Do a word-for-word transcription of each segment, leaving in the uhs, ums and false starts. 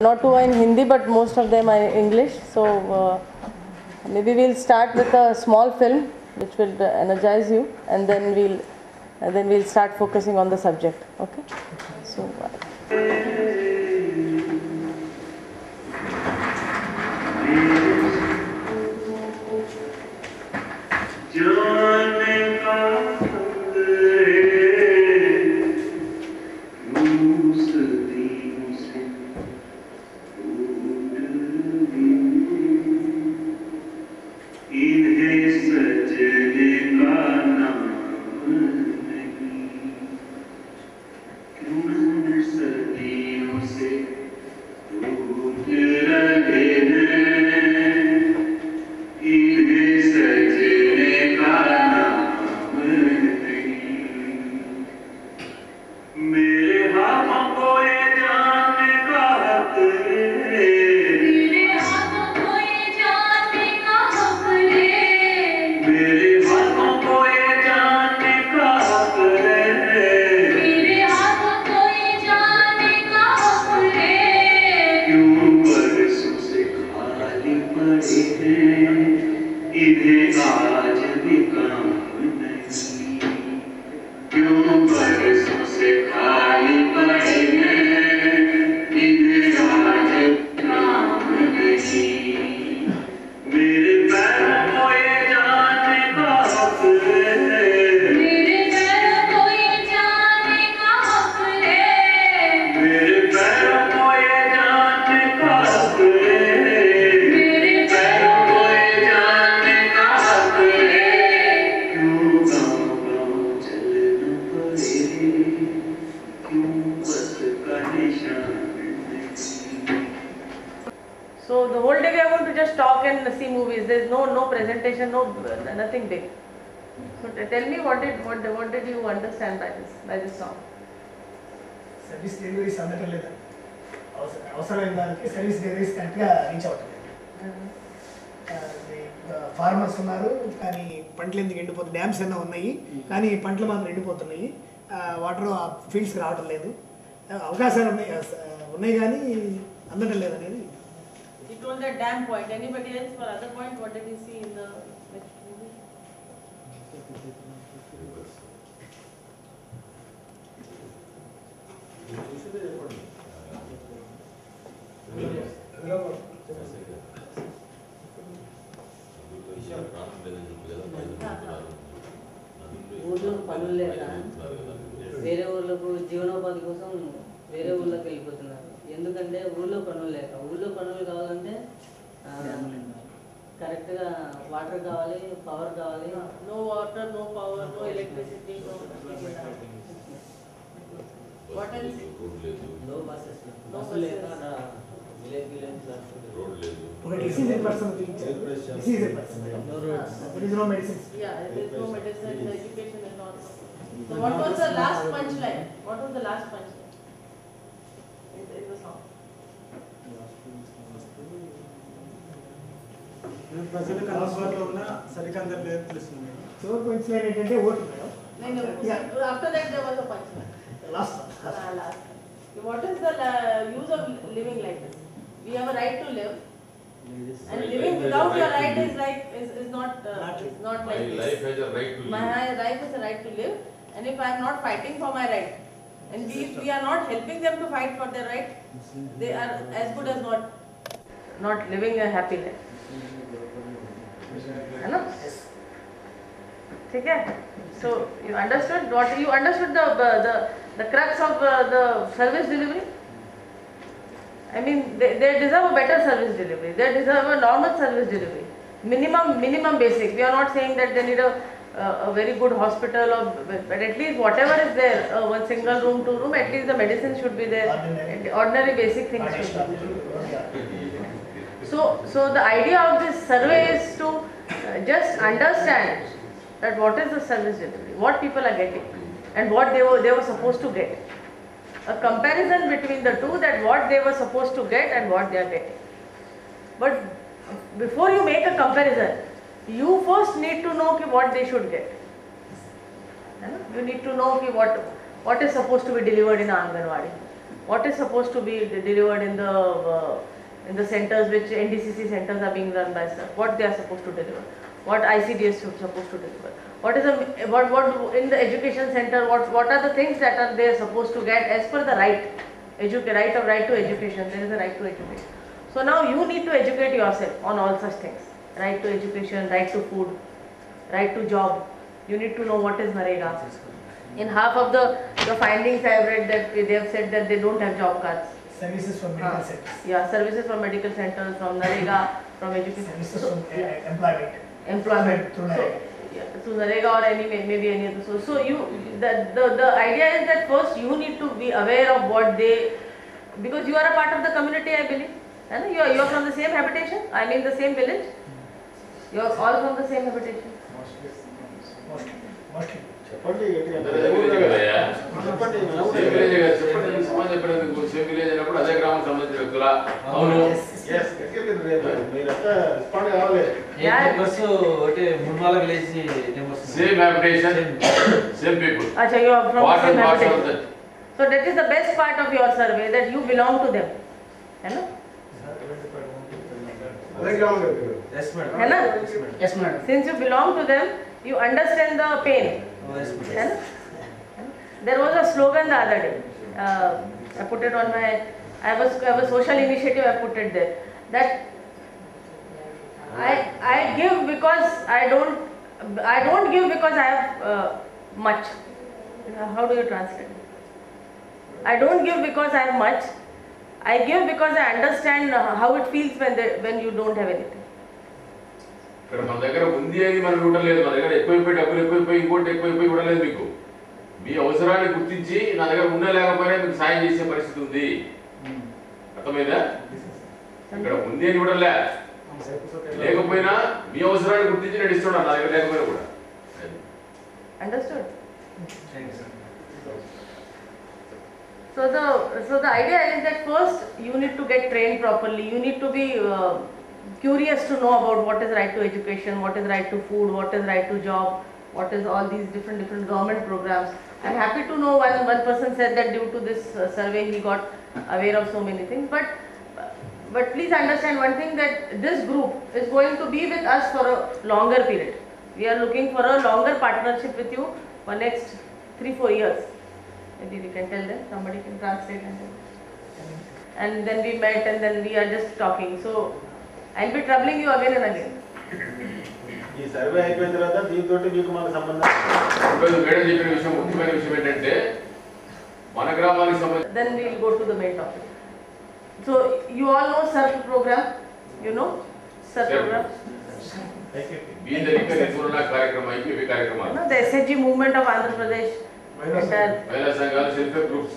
Not two are in Hindi, but most of them are in English. So uh, maybe we'll start with a small film, which will energize you, and then we'll and then we'll start focusing on the subject. Okay? So. Uh, So the whole day we are going to just talk and see movies. There is no no presentation, no nothing big. So tell me what did what what did you understand by this by this song? Service delivery అందటం లేదా అవసరమైన దానికి service deliveries కరెక్ట్గా reach అవుతుంది. Farmers ఉన్నారు కానీ పంటలు ఎందుకు ఎండిపోతుంది, డ్యామ్స్ ఏమైనా ఉన్నాయి కానీ పంటలు మాత్రం ఎండిపోతున్నాయి, వాటర్ ఫీల్డ్స్కి రావటం లేదు, అవకాశాలు ఉన్నాయి ఉన్నాయి కానీ అందటం లేదు అనేది. You told that dam point. Anybody else for other point? What did you see in the next movie? ఊళ్ళో పనులు లేక వేరే ఊళ్ళకు జీవనోపాధి కోసం వేరే ఊళ్ళకి వెళ్ళిపోతున్నారు. ఎందుకంటే ఊళ్ళో పనులు లేక. ఊళ్ళో పనులు కావాలంటే కరెక్ట్గా వాటర్ కావాలి, పవర్ కావాలి. No water, no power, no electricity, no. What else? No buses. Bus లేక విలేజ్ విలేజ్ రోడ్ లేదు. Disease person. Disease person. No roads. There is no medicine. Yeah, there is no medicine. The education is not. So what was the last punchline? What was the last punchline? In the song. ప్రజలకు అందుబాటులో ఉన్న సరికందరు లేదు తెలుస్తుంది. So కొంచెం ఏంటంటే vote After that there was a punchline. Last Last. What is the uh, use of living like this? We have a right to live, and living without your right is like is, is not uh, is not like my this. life has a right to live. My life has a right to live, and if I am not fighting for my right, and we, if we are not helping them to fight for their right, they are as good as not not living a happy life. Hello? Okay. So you understood what you understood the the the crux of uh, the service delivery. I mean, they, they deserve a better service delivery. They deserve a normal service delivery. Minimum minimum basic. We are not saying that they need a uh, a very good hospital, or but at least whatever is there, uh, one single room, two room. At least the medicine should be there. Ordinary, ordinary basic things should be there. So so the idea of this survey is to uh, just understand that what is the service delivery, what people are getting, and what they were they were supposed to get. A comparison between the two, that what they were supposed to get and what they are getting. But before you make a comparison, you first need to know what they should get. You need to know what what is supposed to be delivered in Anganwadi. what is supposed to be de- delivered in the uh, in the centers, which N D C C centers are being run by staff, what they are supposed to deliver, what I C D S is supposed to deliver, what is the what what in the education center, what what are the things that are they supposed to get as per the right, educate right of right to education. There is a right to education. So now you need to educate yourself on all such things: right to education, right to food, right to job. You need to know what is Narega. In half of the, the findings I have read that they have said that they don't have job cards. Services from medical Ah. centers. Yeah, services from medical centers, from Narega, from education. Services So, from uh, yeah, employment. employment. Through So, Narega. yeah, through Narega or any may- maybe any other source. So you the, the the idea is that first you need to be aware of what they, because you are a part of the community, I believe. And you are you are from the same habitation. I mean the same village. You are all from the same habitation. Mostly. Mostly. చెప్పండి అందరూ అదే village కదయ్యా? చెప్పండి same village కదా, చెప్పండి. ఈ సమాజం చెప్పినందుకు సేమ్ విలేజ్ అయినప్పుడు అదే గ్రామానికి సంబంధించిన వ్యక్తుల అవును Yes, మీరంతా రెస్పాండ్ కావాలి. Yeah. నెంబర్స్ అంటే Munmala village numbers same habitation same people Acha, you are from the what same and what's of habitation. That So that is the best part of your survey, that you belong to them. है ना? అదే గ్రామం కదా. Yes madam है ना? Yes madam Since you belong to them, you understand the pain. Yes madam है ना? There was a slogan the other day. Uh, I put it on my. I was I have a social initiative. I put it there. That I I give because I don't I don't give because I have uh, much. How do you translate it? I don't give because I have much. I give because I understand uh, how it feels when they, when you don't have anything. ఇక్కడ మన దగ్గర ఉంది అని మనం ఇవ్వడం లేదు. మన దగ్గర ఎక్కువైపోయి డబ్బులు ఎక్కువైపోయి ఇంకోటి ఎక్కువైపోయి ఇవ్వడం లేదు. మీకు మీ అవసరాన్ని గుర్తించి నా దగ్గర ఉన్నా లేకపోయినా మీకు సాయం చేసే పరిస్థితి ఉంది. అర్థమైందా? ఇక్కడ ఉంది అని ఇవ్వడం లే, లేకపోయినా మీ అవసరాన్ని గుర్తించి నేను ఇస్తున్నాను నా దగ్గర లేకపోయినా కూడా. Understood? So the so the idea is that first you need to get trained properly. You need to be uh, curious to know about what is right to education, what is right to food, what is right to job, what is all these different different government programs. I'm happy to know one one person said that due to this uh, survey he got aware of so many things. But but please understand one thing, that this group is going to be with us for a longer period. We are looking for a longer partnership with you for next three four years. Maybe we can tell them, somebody can translate and tell. And then we met and then we are just talking. So I'll be troubling you again and again. ఈ survey అయిపోయిన తర్వాత దీంతో మీకు మన సంబంధం. ఈరోజు madam చెప్పిన విషయం ముఖ్యమైన విషయం ఏంటంటే మన గ్రామానికి సంబంధించి Then we'll go to the main topic. So you all know S E R P program, you know S E R P program. బీదరిక నిర్మూలన కార్యక్రమం ఐపీపీ You కార్యక్రమాలు, know the S H G movement of Andhra Pradesh. Entire. మహిళా సంఘాలు, self help groups.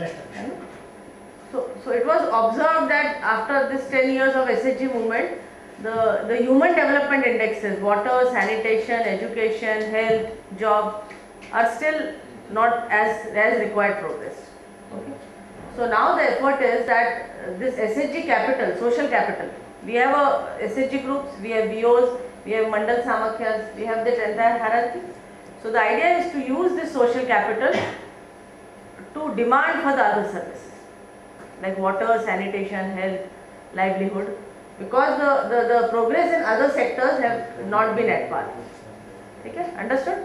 So, so it was observed that after this ten years of S H G movement, the, the human development indexes, water, sanitation, education, health, job, are still not as, as required progress. Okay. So now the effort is that uh, this S H G capital, social capital, we have a S H G groups, we have V Os, we have Mandal Samakhyas, we have that entire hierarchy. So the idea is to use this social capital to demand for the other services, like water, sanitation, health, livelihood, because the, the, the progress in other sectors have not been at par. Okay, understood?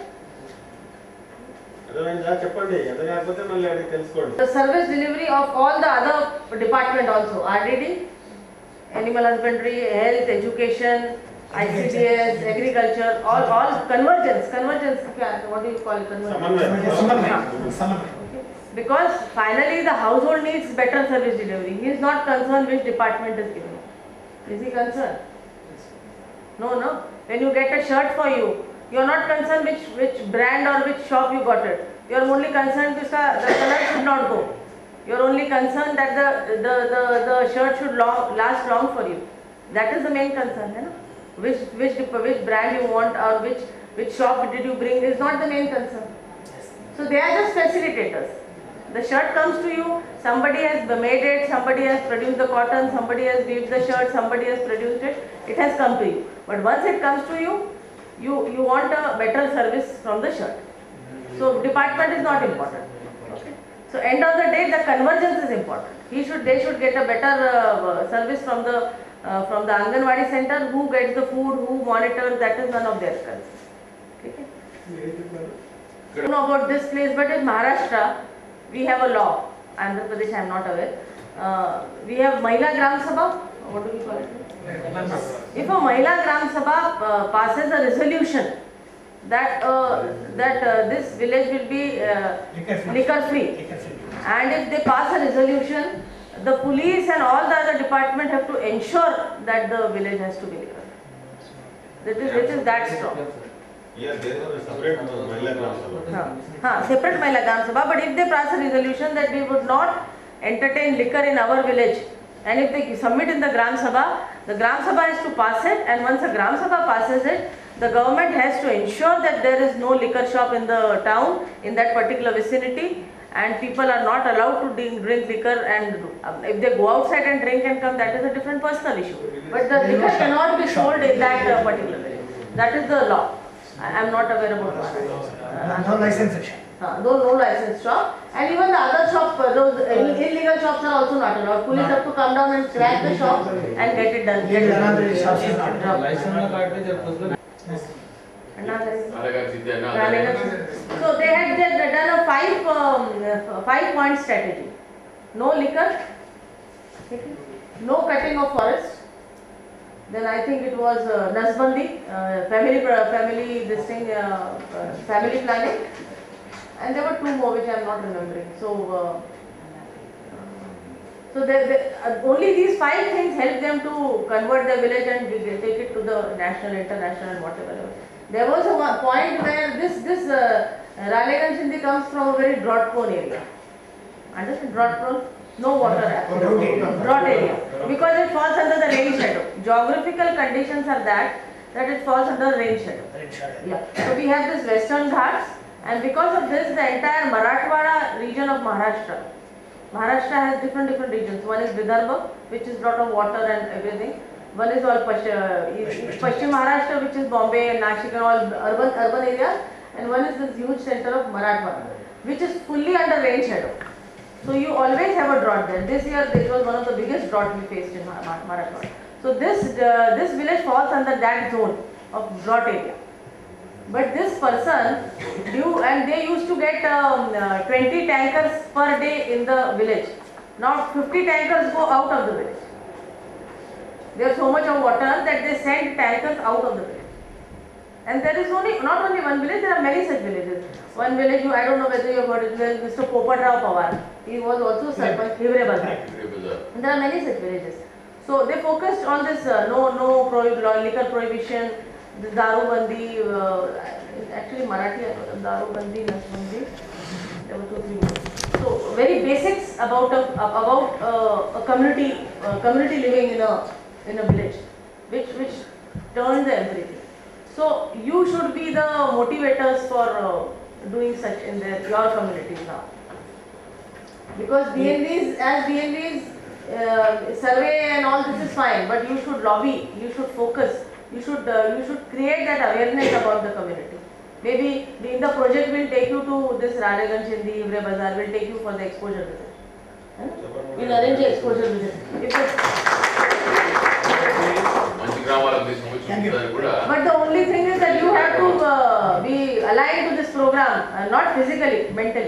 అర్థమైందా? చెప్పండి. ఎంత కాకపోతే మళ్ళీ అడిగి తెలుసుకోండి. The service delivery of all the other department also, R D D, animal husbandry, health, education, I C D S, agriculture, all, all convergence, convergence, what do you call it, convergence? సమన్వయం. సమన్వయం. సమన్వయం. Okay. Because finally the household needs better service delivery. He is not concerned which department is giving. Is he concerned? No, no. When you get a shirt for you, you are not concerned which, which brand or which shop you got it. You are only concerned that the color should not go. You are only concerned that the, the, the, the shirt should long, last long for you. That is the main concern. You know? Which, which, which brand you want or which, which shop did you bring is not the main concern. So they are just facilitators. The shirt comes to you, somebody has made it, somebody has produced the cotton, somebody has weaved the shirt, somebody has produced it, it has come to you. But once it comes to you, you, you want a better service from the shirt. So department is not important. Okay. So end of the day, the convergence is important. He should, they should get a better uh, service from the uh, from the Anganwadi center. Who gets the food, who monitors, that is none of their concern. Okay. I don't know about this place, but in Maharashtra, we have a law. Andhra Pradesh, I am not aware. Uh, we have Mahila Gram Sabha. What do we call it? If a Mahila Gram Sabha uh, passes a resolution that uh, that uh, this village will be uh, liquor free, and if they pass a resolution, the police and all the other department have to ensure that the village has to be liquor free. It is, it is that strong. Yeah, there is a separate Mahila Gram Sabha. Huh. Huh, separate Mahila Gram Sabha, but if they pass a resolution that we would not entertain liquor in our village, and if they submit in the Gram Sabha, the Gram Sabha has to pass it, and once the Gram Sabha passes it, the government has to ensure that there is no liquor shop in the town, in that particular vicinity, and people are not allowed to drink, drink liquor, and um, if they go outside and drink and come, that is a different personal issue. But the liquor cannot be sold in that uh, particular village. That is the law. I am not aware about that. No license shop. Uh, those no license shop, and even the other shop, uh, those ill- illegal shops are also not allowed. Police have to come down and crack the shop and get it done. Get it done. License card జరుపుతుంది Another. అలాగే సిద్ధి అన్న So they had they had done a five um, uh, five point strategy. No liquor, no cutting of forest. Then I think it was uh, Nasbandi, uh, family family this thing uh, uh, family planning, and there were two more which I am not remembering. So. Uh, So they, they, uh, only these five things help them to convert their village and they take it to the national, international, and whatever. There was a one point where this this uh, Raleganj Sindhi comes from a very drought prone area. Understand? Drought prone, no water actually. Drought area because it falls under the rain shadow. Geographical conditions are that that it falls under rain shadow. Yeah. So we have this Western Ghats, and because of this, the entire Marathwada region of Maharashtra. Maharashtra has different different regions. One is Vidarbha, which is lot of water and everything. One is all Pash- uh, Pashchim Maharashtra, which is Bombay and Nashik and all urban urban areas. And one is this huge center of Marathwada, which is fully under rain shadow. So you always have a drought there. This year, this was one of the biggest drought we faced in Mar- Mar- Marathwada. So this uh, this village falls under that zone of drought area. But this person, due, and they used to get um, uh, twenty tankers per day in the village. Now fifty tankers go out of the village. There is so much of water that they send tankers out of the village. And there is only, not only one village, there are many such villages. One village, you, I don't know whether you have heard it, there is Mister Popat Rao Pawar. He was also Sarpanch, Hivre Bazar. And there are many such villages. So they focused on this uh, no no prohib- liquor prohibition, this Daru Bandi, uh, actually Marathi, Daru Bandi, Nasbandi, there were two, three more. So very basics about a, about uh, a community, uh, community living in a in a village, which which turns everything. So you should be the motivators for uh, doing such in their your communities now, because D N Vs as D N Vs uh, survey and all this is fine, but you should lobby, you should focus. You should uh, you should create that awareness about the community. Maybe in the project will take you to this Raleganj Sindhi Hivre Bazar, will take you for the exposure visit. Huh? We'll arrange the exposure visit. If it's, మంచి గ్రామాలకు తీసుకొచ్చి కూడా but the only thing is that you have to uh, be aligned to this program, uh, not physically, mentally.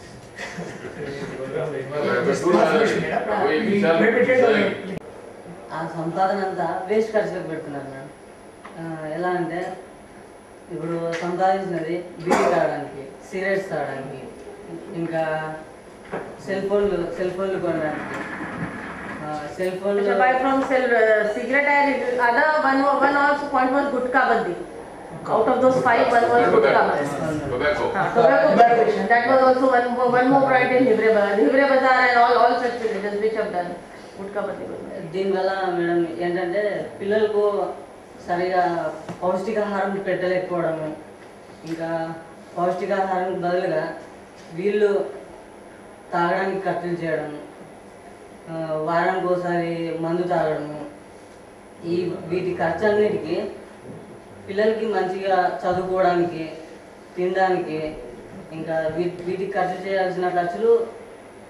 ఆ సంపాదన అంతా waste ఖర్చులకు పెడుతున్నారు madam. ఆ, ఎలా అంటే ఇప్పుడు సంపాదించినది బీడీ తాగడానికి, సిగరెట్స్ తాగడానికి, ఇంకా సెల్ ఫోన్లు సెల్ ఫోన్లు కొనడానికి, సెల్ ఫోన్లు So buy from sell uh, cigarette and other one one also point was gutka bandi. Out of those five, one was gutka bandi. Tobacco Uh, tobacco prohibition. That was also one more, one more point in Hivre Bazar. Hivre Bazar and all all such villages which have done gutka bandi. దీనివల్ల madam ఏంటంటే పిల్లలకు సరిగా పౌష్టికాహారం పెట్టలేకపోవడము, ఇంకా పౌష్టికాహారం బదులుగా వీళ్ళు తాగడానికి ఖర్చులు చేయడం, ఆ, వారానికి ఒకసారి మందు తాగడము, ఈ వీటి ఖర్చు అన్నిటికీ పిల్లలకి మంచిగా చదువుకోవడానికి, తినడానికి, ఇంకా వీ వీటికి ఖర్చు చేయాల్సిన ఖర్చులు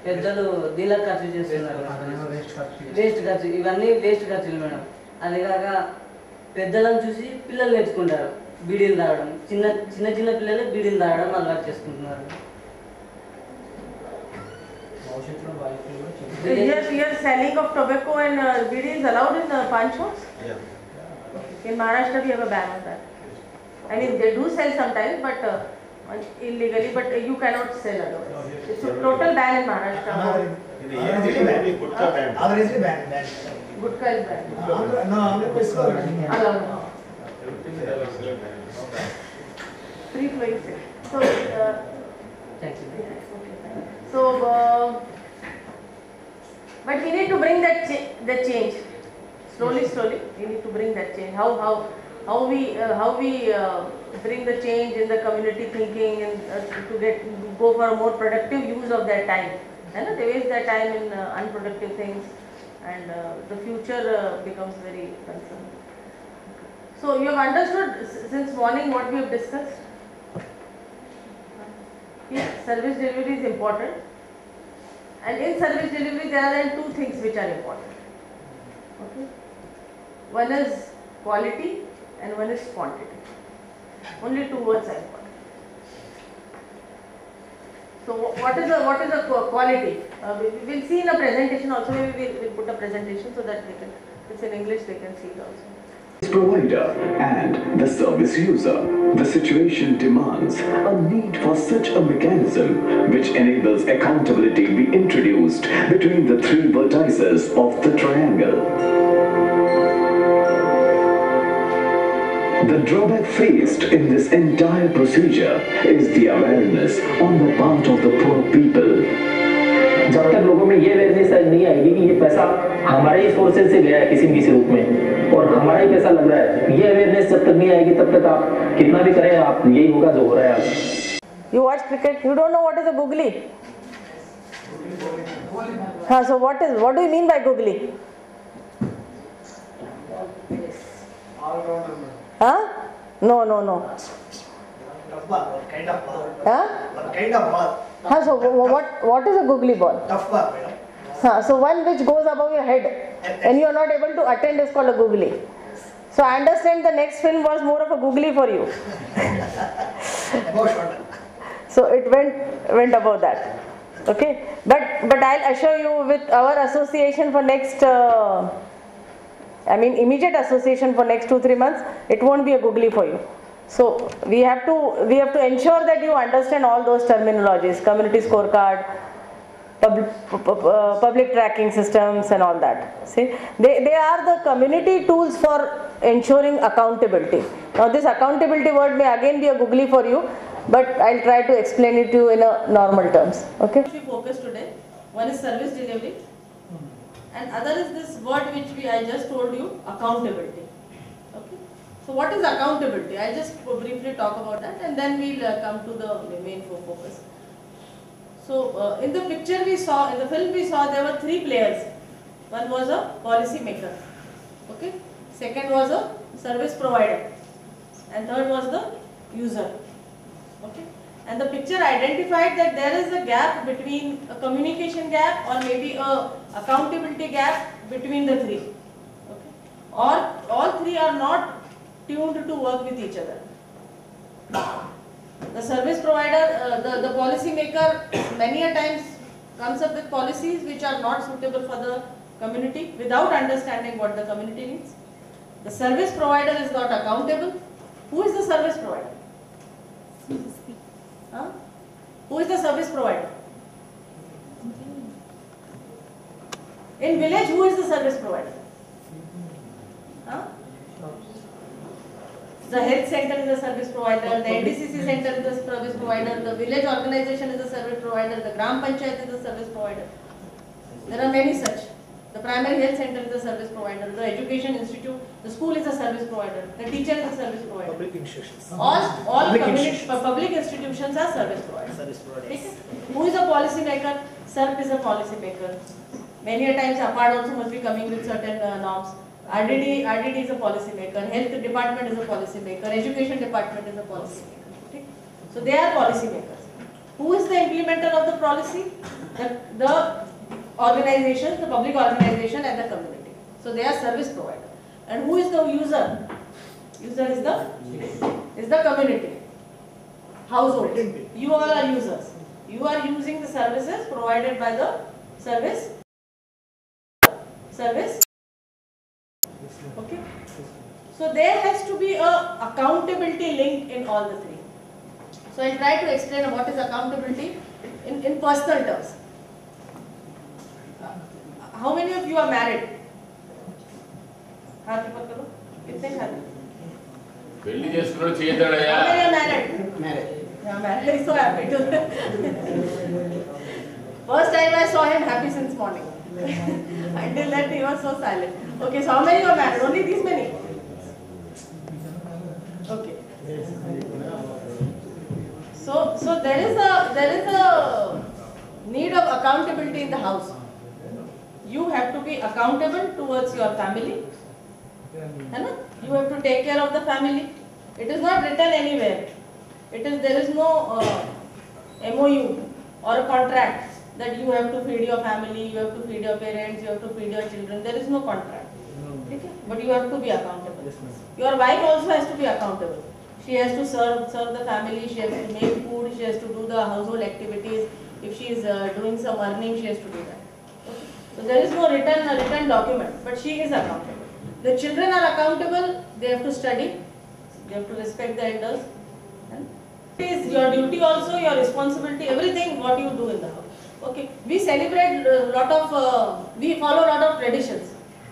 పెద్దలు దీలకు ఖర్చు చేస్తున్నారు. వేస్ట్ ఖర్చు, ఇవన్నీ వేస్ట్ ఖర్చులు మేడం. అది కాక పెద్దలను చూసి పిల్లలు నేర్చుకుంటారు బీడీలు తాగడం. చిన్న చిన్న చిన్న పిల్లలు బీడీలు తాగడం అలవాటు చేసుకుంటున్నారు. Here, here selling of tobacco and uh, bidi is allowed in uh, pawn shops? Yeah. In Maharashtra we have a ban on that. I mean they do sell sometimes but uh, illegally, but uh, you cannot sell otherwise. It's a total ban in Maharashtra. In the A N Z, Gutka banned. Average ban, ban. Gutka is banned. No, Andhra Pradesh lo Allowed. Everything is allowed. Free flowing sale. So, uh, thank you. yeah, okay, fine. So, uh, but we need to bring that cha- that change slowly, slowly. We need to bring that change. How how how we uh, how we uh, bring the change in the community thinking and uh, to get go for a more productive use of their time. And they waste their time in uh, unproductive things, and uh, the future uh, becomes very concerned. So you have understood s- since morning what we have discussed. Yes, service delivery is important. And in service delivery, there are then two things which are important. Okay? One is quality and one is quantity. Only two words are important. So, wh- what is the what is the qu- quality? Uh, we we will see in a presentation also. Maybe we will put a presentation so that they can. It's in English. They can see it also. Provider and the service user. The situation demands a need for such a mechanism which enables accountability be introduced between the three vertices of the triangle. The drawback faced in this entire procedure is the awareness on the part of the poor people. जब तक लोगों में ये awareness नहीं आएगी कि ये पैसा हमारे ही सोर्सेज से गया है किसी न किसी रूप में और हमारा ही पैसा लग रहा है, ये अवेयरनेस जब तक नहीं आएगी तब तक आप कितना भी करें आप यही होगा जो हो रहा है आज. You watch cricket. You don't know what is a googly? Huh, so what is what do you mean by googly? Huh? No, no, no. tough ball, one kind of ball. Huh? One kind of ball. Huh, so wh- what what is a googly ball? Tough ball, madam. Huh, so one which goes above your head and you are not able to attend is called a googly. So I understand the next film was more of a googly for you. About shoulder. So it went went above that. Okay, but but I'll assure you with our association for next, uh, I mean immediate association for next two three months, it won't be a googly for you. So we have to we have to ensure that you understand all those terminologies, community scorecard, public, uh, public tracking systems and all that. See, they, they are the community tools for ensuring accountability. Now this accountability word may again be a googly for you, but I'll try to explain it to you in a normal terms. Okay. We focus today. One is service delivery and other is this word which we I just told you, accountability. Okay. So what is accountability? I'll just briefly talk about that and then we'll uh, come to the main focus. So uh, in the picture we saw, in the film we saw there were three players. One was a policy maker, okay. Second was a service provider, and third was the user, okay. And the picture identified that there is a gap between a communication gap or maybe a accountability gap between the three, okay. Or all three are not tuned to work with each other. The service provider, uh, the, the policy maker many a times comes up with policies which are not suitable for the community without understanding what the community needs. The service provider is not accountable. Who is the service provider? Huh? Who is the service provider? In village, who is the service provider? Huh? The health center is a service provider, the N D C C center is a service provider, the village organization is a service provider, the Gram Panchayat is a service provider. There are many such. The primary health center is a service provider, the education institute, the school is a service provider, the teacher is a service provider. Public institutions. All, all Public public, institutions. public institutions are service providers. Service providers. Okay. Who is a policy maker? S E R P is a policy maker. Many a times A P A D also must be coming with certain uh, norms. R D D, R D D is a policy maker, health department is a policy maker, education department is a policy maker. Okay. So they are policy makers. Who is the implementer of the policy? The, the organization, the public organization and the community. So they are service provider. And who is the user? User is the is the community. Household. You all are users. You are using the services provided by the service service. Okay. So there has to be a accountability link in all the three. So I'll try to explain what is accountability in, in personal terms. How many of you are married? हाथ ऊपर करो कितने खाते పెళ్లి చేసుకున్నాడు చేయతాడయ్యా How many are married? Married. Yeah, married. I'm so happy to. First time I saw him happy since morning. Until that he was so silent. Okay, so how many are married? Only these many. Okay. So so there is a there is a need of accountability in the house. You have to be accountable towards your family. You have to take care of the family. It is not written anywhere. It is there is no uh, M O U or a contract that you have to feed your family, you have to feed your parents, you have to feed your children. There is no contract. Okay? But you have to be accountable. Your wife also has to be accountable. She has to serve serve the family. She has to make food. She has to do the household activities. If she is uh, doing some earning, she has to do that. Okay? So there is no written uh, written document, but she is accountable. The children are accountable. They have to study. They have to respect the elders. It is your duty also, your responsibility, everything what you do in the house. Okay. We celebrate a lot of, uh, we follow a lot of traditions.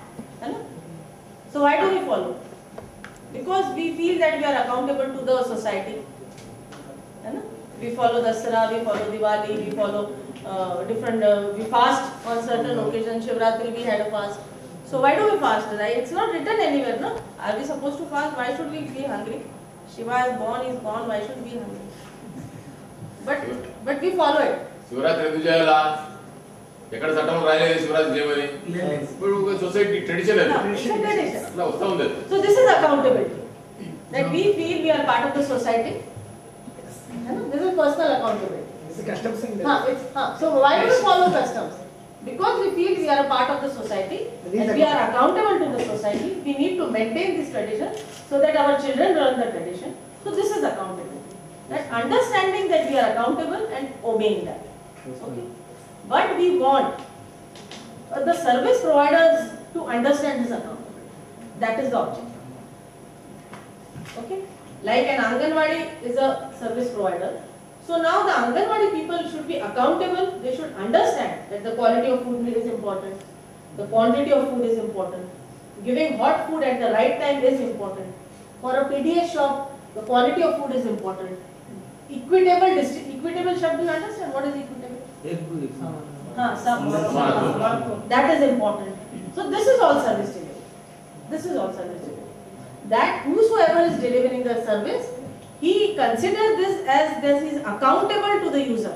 So why do we follow? Because we feel that we are accountable to the society. We follow Dasara, we follow Diwali, we follow uh, different, uh, we fast on certain occasions. Shivratri we had a fast. So why do we fast? Right? It's not written anywhere, no? Are we supposed to fast? Why should we be hungry? Shiva is born, is born, why should we be hungry? But but we follow it. Shivaratri ఎందుకు చేయాలా? ఎక్కడ చట్టం రాయలేదు శివరాత్రి చేయమని. ఇప్పుడు ఒక society tradition అది. అట్లా వస్తా ఉంది. So this is accountability. That we feel we are part of the society. This is personal accountability. It's a customs thing. Huh, it's, huh. So why do we follow customs? Because we feel we are a part of the society and we are accountable to the society. We need to maintain this tradition so that our children learn the tradition. So this is accountability. That understanding that we are accountable and obeying that. Okay. But we want uh, the service providers to understand this accountability. That is the objective. Okay. Like an Anganwadi is a service provider. So now the Anganwadi people should be accountable. They should understand that the quality of food is important. The quantity of food is important. Giving hot food at the right time is important. For a P D S shop, the quality of food is important. Equitable, equitable shop, do you understand what is equitable? Haan, some, that is important. So this is all service delivery. This is all service delivery. That whosoever is delivering the service, he considers this as this is accountable to the user.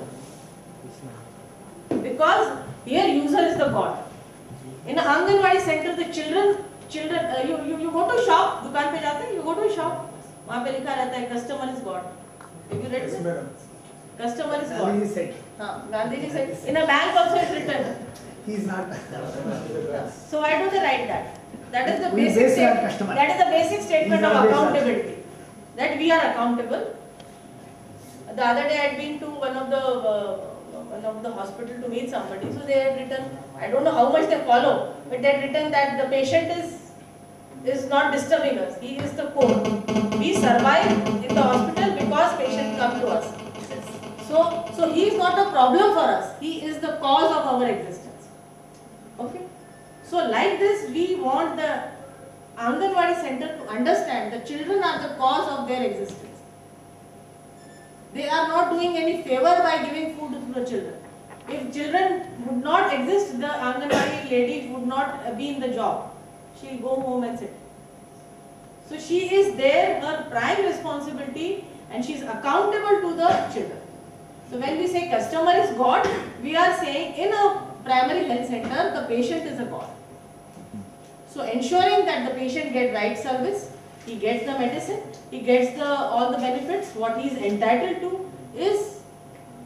Because here user is the God. In an Anganwadi center, the children, children, uh, you, you you go to shop, दुकान पे जाते हैं, you go to shop, वहाँ पे लिखा रहता है customer is God. Have you read this? Customer is God. Gandhi said. हाँ, Gandhiji said. In a bank also it's written. He is not. So why do they write that? That is the We basic. base our State, customer. that is the basic statement He is of our base our- accountability. That we are accountable. The other day I had been to one of the uh, one of the hospital to meet somebody. So they had written, I don't know how much they follow, but they had written that the patient is is not disturbing us. He is the core. We survive in the hospital because patients come to us. So so he is not a problem for us. He is the cause of our existence. Okay. So like this, we want the Anganwadi center to understand the children are the cause of their existence. They are not doing any favor by giving food to the children. If children would not exist, the Anganwadi lady would not be in the job. She will go home and sit. So she is there, her prime responsibility, and she is accountable to the children. So when we say customer is God, we are saying in a primary health center, the patient is a God. So ensuring that the patient gets right service, he gets the medicine, he gets the all the benefits, what he is entitled to is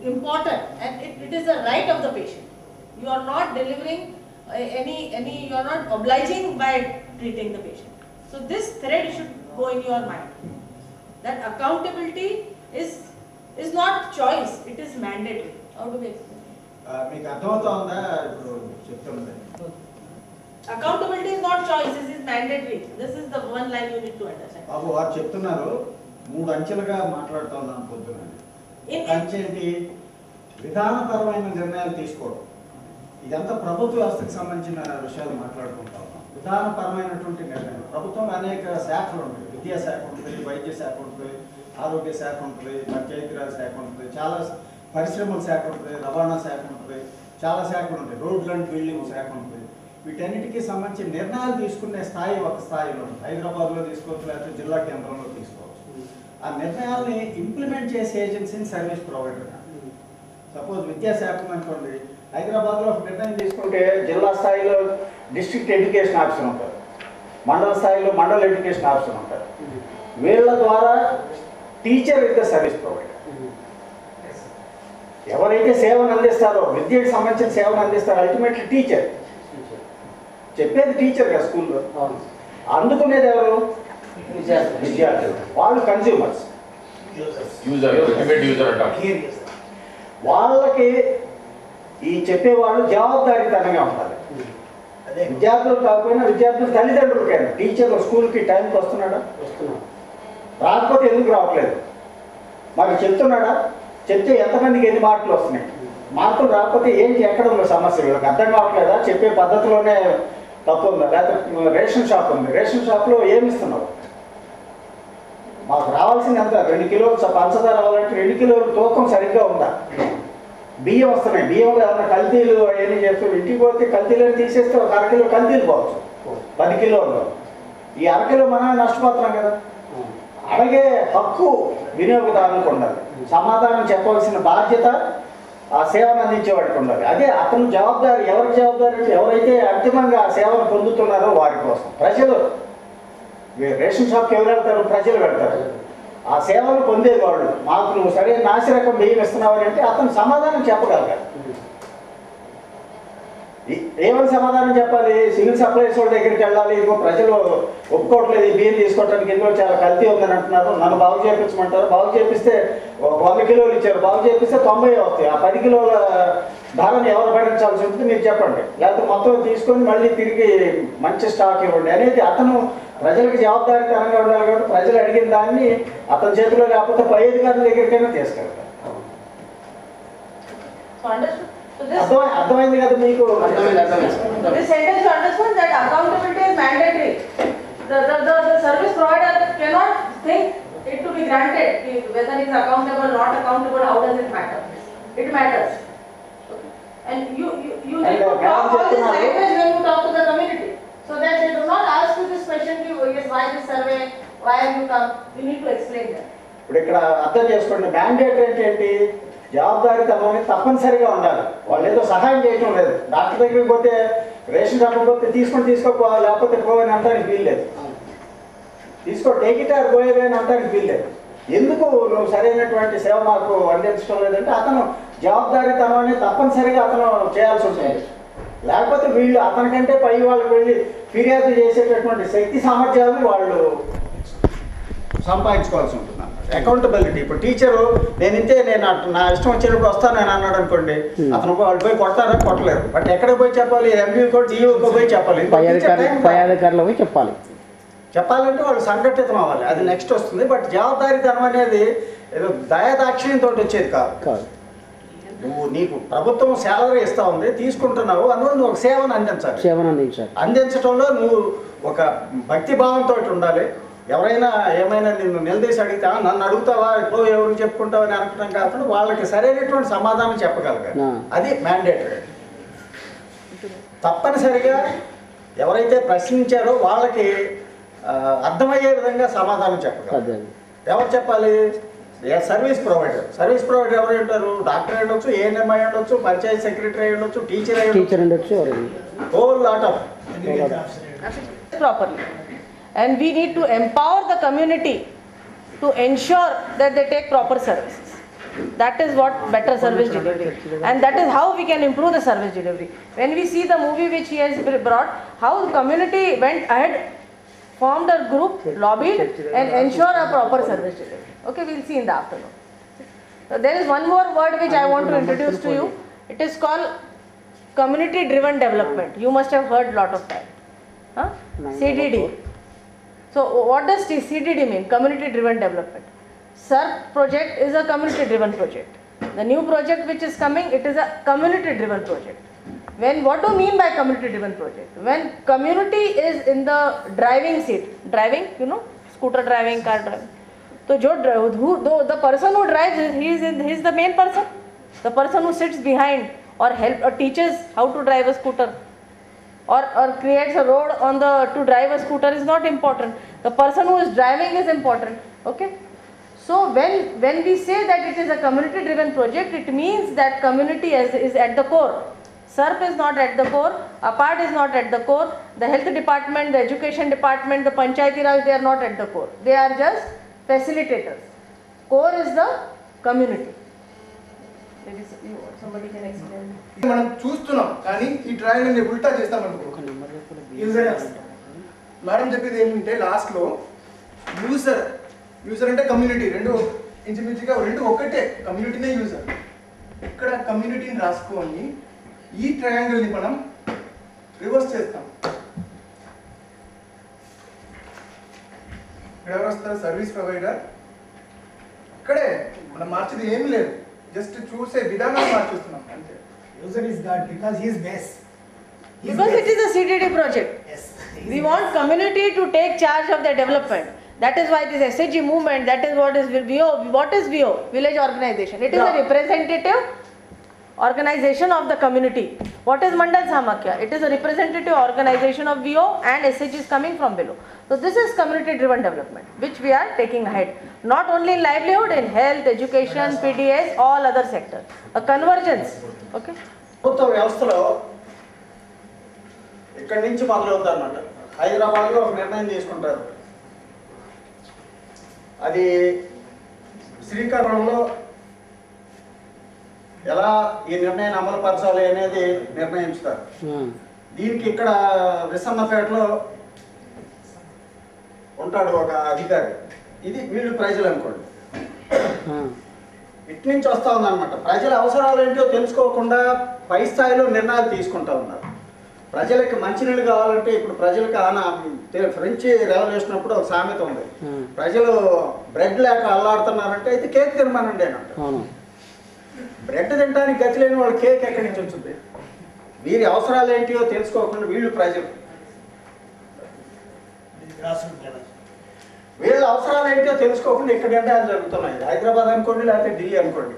important, and it, it is a right of the patient. You are not delivering uh, any, any, you are not obliging by treating the patient. So this thread should go in your mind. That accountability is, is not choice, it is mandatory. How do we explain? మీకు అర్థమవుతుందా ఇప్పుడు చెప్తున్నది? Accountability is not choice, this is mandatory. This is the one line you need to understand. బాబు వారు చెప్తున్నారు మూడు అంచెలుగా మాట్లాడుతూ ఉన్నాను పొద్దున. అంచె ఏంటి? విధానపరమైన నిర్ణయాలు తీసుకోవడం. ఇదంతా ప్రభుత్వ వ్యవస్థకు సంబంధించిన విషయాలు మాట్లాడుకుంటా ఉన్నాం. విధానపరమైనటువంటి నిర్ణయం. ప్రభుత్వంలో అనేక శాఖలు ఉంటాయి. విద్యాశాఖ ఉంటుంది, వైద్య శాఖ ఉంటుంది, ఆరోగ్య శాఖ ఉంటుంది, పంచాయతీరాజ్ శాఖ ఉంటుంది, చాలా పరిశ్రమల శాఖ ఉంటుంది, రవాణా శాఖ ఉంటుంది, చాలా శాఖలు ఉంటాయి, రోడ్లు అండ్ బిల్డింగ్ శాఖ ఉంటుంది. వీటన్నిటికీ సంబంధించి నిర్ణయాలు తీసుకునే స్థాయి ఒక స్థాయిలో ఉంటుంది. హైదరాబాద్లో తీసుకోవచ్చు, లేకపోతే జిల్లా కేంద్రంలో తీసుకోవచ్చు. ఆ నిర్ణయాల్ని ఇంప్లిమెంట్ చేసే ఏజెన్సీని సర్వీస్ ప్రొవైడర్. సపోజ్ విద్యాశాఖ అనుకోండి, హైదరాబాద్లో ఒక నిర్ణయం తీసుకుంటే జిల్లా స్థాయిలో డిస్ట్రిక్ట్ ఎడ్యుకేషన్ ఆఫీసర్ ఉంటారు, మండల స్థాయిలో మండల ఎడ్యుకేషన్ ఆఫీసర్ ఉంటారు. వీళ్ళ ద్వారా teacher is the service provider. ఎవరైతే సేవను అందిస్తారో, విద్యకు సంబంధించిన సేవను అందిస్తారో అల్టిమేట్లీ టీచర్. చెప్పేది టీచర్ కదా స్కూల్లో. అందుకునేది ఎవరు? విద్యార్థులు. వాళ్ళు కన్స్యూమర్స్, వాళ్ళకి ఈ చెప్పేవాళ్ళు జవాబుదారీతనంగా ఉండాలి. విద్యార్థులు కాకపోయినా విద్యార్థుల తల్లిదండ్రులకైనా టీచర్లు స్కూల్కి టైంకి వస్తున్నాడా? వస్తున్నాడు. రాకపోతే ఎందుకు రావట్లేదు? మాకు చెప్తున్నాడా? చెప్తే ఎంతమందికి ఎన్ని మార్కులు వస్తున్నాయి? మార్కులు రాకపోతే ఏంటి, ఎక్కడ ఉన్న సమస్య? వీళ్ళకి అర్థం కావట్లేదా? చెప్పే పద్ధతిలోనే తప్పు ఉందా? లేకపోతే రేషన్ షాప్ ఉంది, రేషన్ షాప్లో ఏమి ఇస్తున్నావు? మాకు రావాల్సింది ఎంత? రెండు కిలోలు పంచదార రావాలంటే రెండు కిలోలు తూకం సరిగ్గా ఉందా? బియ్యం వస్తున్నాయి, బియ్యంలో ఏమన్నా కల్తీలు అవన్నీ చేస్తూ ఇంటికి పోతే కల్తీలను తీసేస్తే ఒక అరకిలో కల్తీలు పోవచ్చు, పది కిలోలు. ఈ అరకిలో మనం నష్టపోతున్నాం కదా. అలాగే హక్కు వినియోగదారులకు ఉండాలి. సమాధానం చెప్పవలసిన బాధ్యత ఆ సేవను అందించేవాడికి ఉండాలి. అదే అతను జవాబుదారి. ఎవరికి జవాబుదారి? ఎవరైతే అంతిమంగా ఆ సేవను పొందుతున్నారో వారి కోసం. ప్రజలు రేషన్ షాప్కి ఎవరు వెళ్తారు? ప్రజలు వెళ్తారు. ఆ సేవలు పొందేది వాళ్ళు. మాకు నువ్వు సరైన నాసిరకం బియ్యం ఇస్తున్నావు అంటే అతను సమాధానం చెప్పగలగాలి. ఏమని సమాధానం చెప్పాలి? సివిల్ సప్లైస్ వాళ్ళ దగ్గరికి వెళ్ళాలి. ఇంకో ప్రజలు ఒప్పుకోవట్లేదు, ఈ బియ్యం తీసుకోవడానికి ఇందులో చాలా కల్తీ ఉందని అంటున్నారు, నన్ను బాగు చేయించమంటారు. బాగు చేపిస్తే ఒక వంద కిలోలు ఇచ్చారు, బాగు చేపిస్తే తొంభై వస్తాయి. ఆ పది కిలోల ధరను ఎవరు భరించాల్సి ఉంటుంది మీరు చెప్పండి. లేకపోతే మొత్తం తీసుకొని మళ్ళీ తిరిగి మంచి స్టాక్ ఇవ్వండి అనేది అతను ప్రజలకు జవాబుదారీతనంగా ఉండాలి. కాబట్టి ప్రజలు అడిగిన దాన్ని అతని చేతిలో లేకపోతే పై అధికారుల దగ్గరికైనా తీసుకెళ్తారు. అర్థమైంది కదా మీకు? This sentence you understand that accountability is mandatory. The, the, the, the service provider cannot think it to be granted. Whether it is accountable or not accountable, how does it matter? It matters. And you, you, you need to talk all this language when you talk to the community. So that they do not ask you this question, yes, why this survey, why have you come? You need to explain that. ఇప్పుడు ఇక్కడ అర్థం చేసుకోండి. Mandate అంటే ఏంటి? జవాబుదారీతనం అనేది తప్పనిసరిగా ఉండాలి. వాళ్ళు ఏదో సహాయం చేయటం లేదు. డాక్టర్ దగ్గరికి పోతే రేషన్ షాప్ పోతే తీసుకొని తీసుకోపో, లేకపోతే పోవని అంటానికి వీల్లేదు. తీసుకో, టేక్ ఇట్ ఆర్ పోయేది అని అంటానికి వీల్లేదు. ఎందుకు నువ్వు సరైనటువంటి సేవ మాకు అందించడం లేదంటే అతను జవాబుదారీతనం అనేది తప్పనిసరిగా అతను చేయాల్సి ఉంటుంది. లేకపోతే వీళ్ళు అతనికంటే పై వాళ్ళకి వెళ్ళి ఫిర్యాదు చేసేటటువంటి శక్తి సామర్థ్యాలను వాళ్ళు సంపాదించుకోవాల్సి ఉంటుంది. అకౌంటబిలిటీ. ఇప్పుడు టీచరు నేను ఇంతే, నేను నా ఇష్టం వచ్చినప్పుడు వస్తాను నేను అన్నాడు అనుకోండి, అతను వాళ్ళు పోయి కొడతారా? కొట్టలేరు. బట్ ఎక్కడికి పోయి చెప్పాలి? ఎంపీ కూడా జీవోకి పోయి చెప్పాలి, పై అధికారులు పోయి చెప్పాలి. చెప్పాలంటే వాళ్ళు సంఘటితం అవ్వాలి. అది నెక్స్ట్ వస్తుంది. బట్ జవాబుదారీతనం అనేది ఏదో దయాదాక్షిణ్యంతో వచ్చేది కాదు. నువ్వు నీకు ప్రభుత్వం శాలరీ ఇస్తా ఉంది, తీసుకుంటున్నావు, అందువల్ల నువ్వు ఒక సేవను అందించాలి. సేవను అందించాలి. అందించడంలో నువ్వు ఒక భక్తి భావంతో ఉండాలి. ఎవరైనా ఏమైనా నిన్ను నిలదీసి అడిగితే నన్ను అడుగుతావా, ఇప్పుడు ఎవరికి చెప్పుకుంటావు అని అనుకుంటాం కాకుండా వాళ్ళకి సరైనటువంటి సమాధానం చెప్పగలగాలి. అది మ్యాండేటరీ. తప్పనిసరిగా ఎవరైతే ప్రశ్నించారో వాళ్ళకి అర్థమయ్యే విధంగా సమాధానం చెప్పగలరు. ఎవరు చెప్పాలి? Service provider. సర్వీస్ ప్రొవైడర్ ఎవరు ఉంటారు? డాక్టర్ అయి ఉండొచ్చు, ఏఎన్ఎం అయి ఉండొచ్చు, పంచాయత్ సెక్రటరీ అయి ఉండొచ్చు, టీచర్ అయి ఉండొచ్చు, whole lot of properly. And we need to empower the community to ensure that they take proper services. that is what better service delivery, and that is how we can improve the service delivery. When we see the movie which he has brought, how the community went ahead, formed a group, lobbied, and ensure a proper service delivery. Okay, we'll see in the afternoon. So there is one more word which I want to introduce to you. It is called community driven development. You must have heard lot of that. Huh? C D D. So what does C D D mean? Community driven development. S A R P project is a community driven project. The new project which is coming, it is a community driven project. When, what do you mean by community driven project? When community is in the driving seat, driving, you know, scooter driving, car driving. So who, the person who drives, he is, in, he is the main person. The person who sits behind or help or teaches how to drive a scooter, or, or creates a road on the to drive a scooter is not important. The person who is driving is important. Okay. So when when we say that it is a community driven project, it means that community is, is at the core. S A R P is not at the core, A P A D is not at the core, the health department, the education department, the Panchayati Raj, they are not at the core. They are just facilitators. Core is the community. Maybe somebody can explain. మనం చూస్తున్నాం కానీ ఈ triangle ని ఉల్టా చేస్తాం అనుకో user madam చెప్పేది ఏంటంటే లాస్ట్ లో యూజర్ యూజర్ అంటే కమ్యూనిటీ రెండు ఇంచుమించుగా రెండు ఒకటే కమ్యూనిటీనే యూజర్ ఇక్కడ కమ్యూనిటీని రాసుకొని ఈ ట్రయాంగిల్ ని మనం రివర్స్ చేస్తాం ఇక్కడ ఎవరు వస్తారు సర్వీస్ ప్రొవైడర్ ఇక్కడే మనం మార్చేది ఏమీ లేదు జస్ట్ చూసే విధానం మార్చేస్తున్నాం అంతే User is God because he is base. He is Because base. it is a C D D project. Yes. We want community to take charge of their development. That is why this S H G movement, that is what is V O. What is V O? Village organization. It is Yeah. a representative organization of the community. What is Mandal Samakya? It is a representative organization of V O and S H G is coming from below. So this is community driven development which we are taking ahead. Not only in livelihood, in health, education, P D S, all other sectors. A convergence. Okay. ప్రభుత్వ వ్యవస్థలో ఇక్కడి నుంచి మొదలవుతారు అన్నమాట హైదరాబాద్లో ఒక నిర్ణయం తీసుకుంటారు అది శ్రీకాకుళంలో ఎలా ఈ నిర్ణయాన్ని అమలుపరచాలి అనేది నిర్ణయించుతారు దీనికి ఇక్కడ విసన్నపేటలో ఉంటాడు ఒక అధికారి ఇది వీళ్ళు ప్రజలు అనుకోండి ఇటు నుంచి వస్తూ ఉందన్నమాట ప్రజల అవసరాలు ఏంటో తెలుసుకోకుండా పై స్థాయిలో నిర్ణయాలు తీసుకుంటా ఉన్నారు ప్రజలకు మంచినీళ్ళు కావాలంటే ఇప్పుడు ప్రజలకు ఆనా ఫ్రెంచ్ రెవల్యూషన్ అప్పుడు ఒక సామెత ఉంది ప్రజలు బ్రెడ్ లేక అల్లాడుతున్నారంటే అయితే కేక్ తినమనండి అని అంటారు బ్రెడ్ తినడానికి గతి లేని వాళ్ళు కేక్ ఎక్కడి నుంచి వచ్చింది వీరి అవసరాలు ఏంటియో తెలుసుకోకుండా వీళ్ళు ప్రజలు వీళ్ళ అవసరాలు ఏంటో తెలుసుకోకుండా ఇక్కడ నిర్ణయాలు జరుగుతున్నాయి హైదరాబాద్ అనుకోండి లేకపోతే ఢిల్లీ అనుకోండి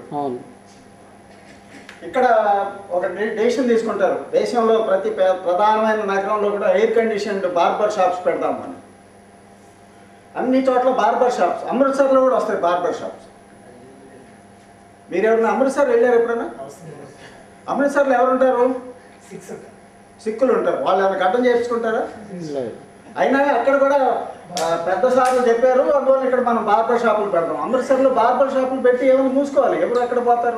ఇక్కడ ఒక డెసిషన్ తీసుకుంటారు దేశంలో ప్రతి ప్రధానమైన నగరంలో కూడా ఎయిర్ కండిషన్డ్ బార్బర్ షాప్స్ పెడదాం మనం అన్ని చోట్ల బార్బర్ షాప్స్ అమృత్సర్లో కూడా వస్తాయి బార్బర్ షాప్స్ మీరు ఎవరైనా అమృత్సర్ వెళ్ళారు ఎప్పుడైనా అమృత్సర్లో ఎవరుంటారు సిక్కులు ఉంటారు వాళ్ళు ఏమైనా గడ్డం చేయించుకుంటారా అయినా అక్కడ కూడా పెద్ద షాపులు చెప్పారు అందువల్ల ఇక్కడ మనం బార్బర్ షాపులు పెడతాం అమృత్సర్లో బార్బర్ షాపులు పెట్టి ఏమైనా మూసుకోవాలి ఎవరు ఎక్కడ పోతారు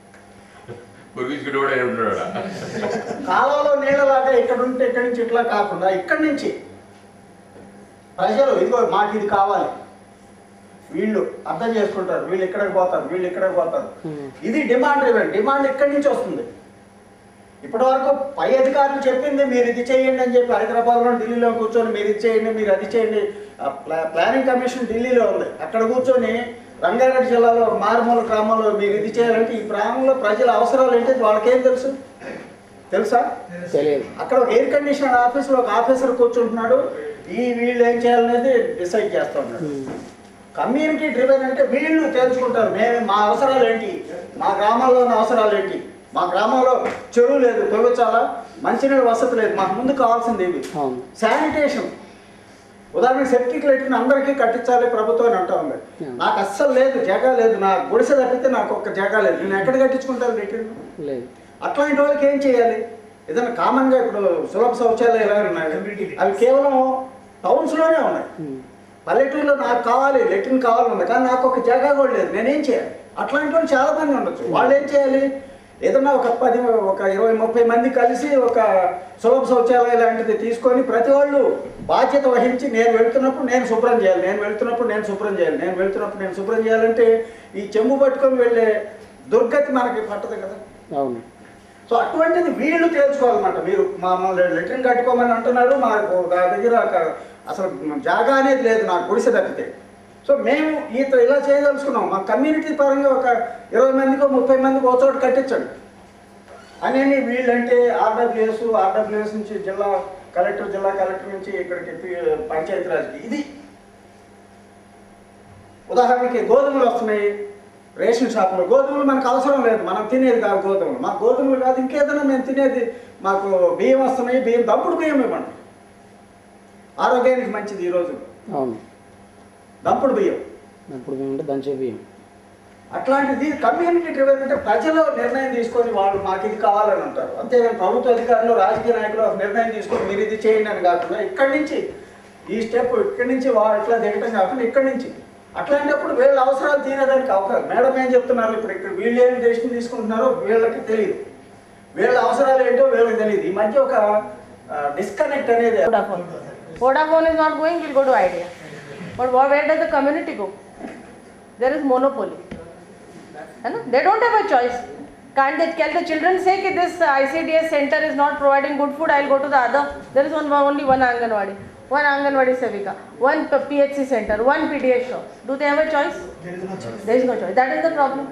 కాలంలో నీళ్ళలాగా ఇక్కడ ఉంటే ఇక్కడి నుంచి ఇట్లా కాకుండా ఇక్కడి నుంచి ప్రజలు ఇదిగో మాకు ఇది కావాలి వీళ్ళు అర్థం చేసుకుంటారు వీళ్ళు ఇక్కడికి పోతారు వీళ్ళు ఇక్కడికి పోతారు ఇది డిమాండ్ డ్రివెన్ డిమాండ్ ఇక్కడి నుంచి వస్తుంది ఇప్పటి వరకు పై అధికారులు చెప్పింది మీరు ఇది చేయండి అని చెప్పి హైదరాబాద్లో ఢిల్లీలో కూర్చొని మీరు ఇది చేయండి మీరు అది చేయండి ప్లానింగ్ కమిషన్ ఢిల్లీలో ఉంది అక్కడ కూర్చొని రంగారెడ్డి జిల్లాలో ఒక మారుమూల గ్రామంలో మీరు ఇది చేయాలంటే ఈ గ్రామంలో ప్రజల అవసరాలు ఏంటి వాళ్ళకేం తెలుసు తెలుసా అక్కడ ఒక ఎయిర్ కండిషన్ ఆఫీస్లో ఒక ఆఫీసర్ కూర్చుంటున్నాడు ఈ వీళ్ళు ఏం చేయాలనేది డిసైడ్ చేస్తూ ఉన్నాడు కమ్యూనిటీ డ్రివెన్ అంటే వీళ్ళు తెలుసుకుంటారు మేము మా అవసరాలు ఏంటి మా గ్రామాల్లో ఉన్న అవసరాలు ఏంటి మా గ్రామంలో చెరువు లేదు తవ్వించాలా మంచినీళ్ళ వసతి లేదు మాకు ముందు కావాల్సింది ఇవి శానిటేషన్ ఉదాహరణకు సెప్టిక్ లైట్ని అందరికీ కట్టించాలి ప్రభుత్వం అని అంటా ఉంది నాకు అస్సలు లేదు జగా లేదు నా గుడిసె తప్పితే నాకు ఒక్క జగా లేదు నేను ఎక్కడ కట్టించుకుంటాను లైట్ని అట్లాంటి వాళ్ళకి ఏం చేయాలి ఏదైనా కామన్గా ఇప్పుడు సులభ శౌచాలయాలు ఉన్నాయి అవి కేవలం టౌన్స్లోనే ఉన్నాయి పల్లెటూరులో నాకు కావాలి లెట్రిన్ కావాలన్నది, కానీ నాకు ఒక జాగా కూడా లేదు, నేనేం చేయాలి? అట్లాంటి వాళ్ళు చాలా మంది ఉండొచ్చు. వాళ్ళు ఏం చేయాలి? ఏదన్నా ఒక పది ఒక ఇరవై ముప్పై మంది కలిసి ఒక సులభ శౌచాలయం లాంటిది తీసుకొని ప్రతి వాళ్ళు బాధ్యత వహించి నేను వెళ్తున్నప్పుడు నేను శుభ్రం చేయాలి, నేను వెళ్తున్నప్పుడు నేను శుభ్రం చేయాలి, నేను వెళ్తున్నప్పుడు నేను శుభ్రం చేయాలంటే ఈ చెంబు పట్టుకొని వెళ్ళే దుర్గతి మనకి పట్టదు కదా. అవును. సో అటువంటిది వీళ్ళు తేల్చుకోవాలన్నమాట. మీరు మమ్మల్ని లెట్రిన్ కట్టుకోమని అంటున్నారు, మాకు నా దగ్గర అసలు జాగా అనేది లేదు, నాకు గుడిసె తప్పితే. సో మేము ఈత ఇలా చేయదలుచుకున్నాం, మా కమ్యూనిటీ పరంగా ఒక ఇరవై మందికో ముప్పై మందికి ఒక చోట కట్టించండి అని. వీళ్ళంటే ఆర్డబ్ల్యూఎస్ ఆర్డబ్ల్యూఎస్ నుంచి జిల్లా కలెక్టర్, జిల్లా కలెక్టర్ నుంచి ఇక్కడికి పంచాయతీరాజ్కి. ఇది ఉదాహరణకి గోధుమలు వస్తున్నాయి రేషన్ షాపులో, గోధుమలు మనకు అవసరం లేదు, మనం తినేది కాదు గోధుమలు, మాకు గోధుమలు కాదు ఇంకేదైనా మేము తినేది, మాకు బియ్యం వస్తున్నాయి, బియ్యం దంపుడు బియ్యం ఇవ్వండి, ఆరోగ్యానికి మంచిది ఈరోజు. అవును, దంపుడు బియ్యం, దంపుడు బియ్యం అంటే దంచే బియ్యం. అట్లాంటిది కమ్యూనిటీ డ్రివెన్ అంటే ప్రజలు నిర్ణయం తీసుకొని వాళ్ళు మాకు ఇది కావాలని అంటారు. అంతేగాని ప్రభుత్వ అధికారులు రాజకీయ నాయకులు నిర్ణయం తీసుకొని మీరు ఇది చేయండి అని కాకుండా ఇక్కడి నుంచి ఈ స్టెప్ ఇక్కడి నుంచి వాళ్ళు ఇట్లా దిగటం కాకుండా ఇక్కడి నుంచి అట్లాంటప్పుడు వీళ్ళ అవసరాలు తీరేదానికి అవకాశం. మేడం ఏం చెప్తున్నారు ఇప్పుడు, ఇక్కడ వీళ్ళు ఏం డెసిషన్ తీసుకుంటున్నారో వీళ్ళకి తెలియదు, వీళ్ళ అవసరాలు ఏంటో వీళ్ళకి తెలియదు. ఈ మధ్య ఒక డిస్కనెక్ట్ అనేది. Vodafone is not going, we'll go to Idea. But where does the community go? There is monopoly. They don't have a choice. Can't they, can the children say that this I C D S center is not providing good food, I'll go to the other? There is one, only one Anganwadi, one Anganwadi Sevika, one P H C center, one P D S shop. Do they have a choice? There is no choice. There is no choice. That is the problem.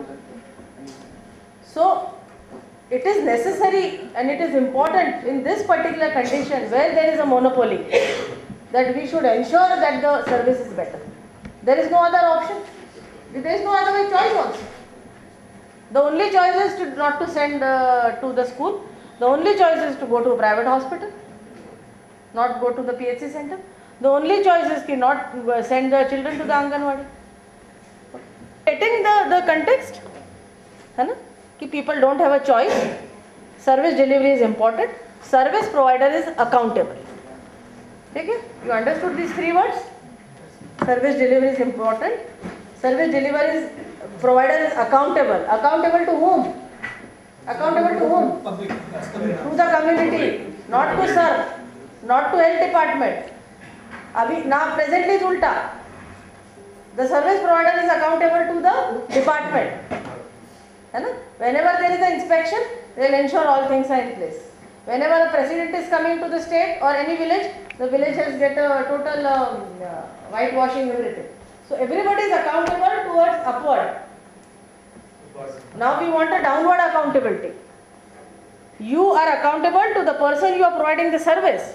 So, it is necessary and it is important in this particular condition where there is a monopoly that we should ensure that the service is better. There is no other option. There is no other way choice also. The only choice is to not to send uh, to the school. The only choice is to go to a private hospital, not go to the P H C center. The only choice is to not send the children to the Anganwadi. Getting the, the context, है ना? कि people don't have a choice. Service delivery is important. Service provider is accountable. ठीक है? You understood these three words? Service delivery is important. Service delivery is provider is accountable. Accountable to whom? Accountable to whom? Public. To the community, not to sir, not to health department. Abhi now presently is ulta. The service provider is accountable to the department. है ना? Whenever there is an inspection, they will ensure all things are in place. Whenever a president is coming to the state or any village, the village has get a total um, uh, whitewashing everything. So everybody is accountable towards upward. Now we want a downward accountability. You are accountable to the person you are providing the service.